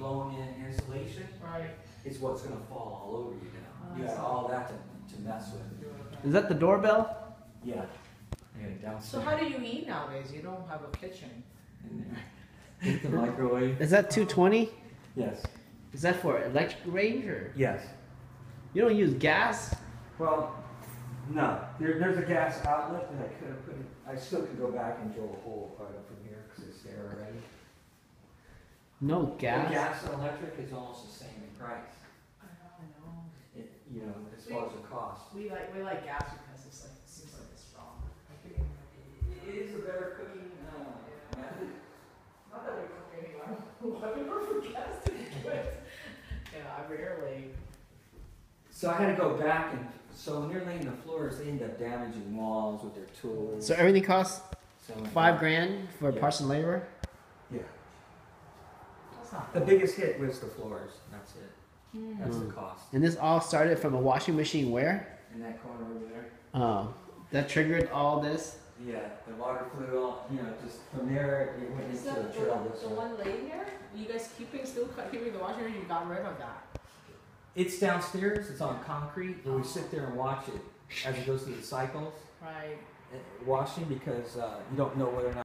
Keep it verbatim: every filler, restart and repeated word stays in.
blown in insulation, Right. is what's gonna fall all over you now. Oh, You that's got all that to, to mess with. Is that the doorbell? Yeah. Yeah, downstairs. So how do you eat nowadays? You don't have a kitchen. In there. Get the microwave. Is that two twenty? Yes. Is that for electric range or? Yes. You don't use gas? Well, no. There, there's a gas outlet that I could have put in. I still could go back and drill a hole right up from here because it's there already. No gas? The gas and electric is almost the same in price. I know, I know. It, you know, as far as the cost. We like we like gas because it's like it seems like it's strong. It is a better cooking uh, method. Not that we cook anymore. Why we work for gas to begin with? Yeah, I rarely. So I had to go back and so when they're laying the floors, they end up damaging walls with their tools. So everything costs So five grand for Yeah. parts and labor? Yeah. That's not. The biggest hit was the floors. That's it. Mm. That's Mm. the cost. And this all started from a washing machine where? In that corner over there. Oh, that triggered all this? Yeah, the water flew all, you know, just from there it went Is into that the the, trail this the way. one laying there? You guys keeping still keeping the washing machine? You got rid of that. It's downstairs. It's on concrete, and we sit there and watch it as it goes through the cycles, Right. uh, washing because uh, you don't know whether or not.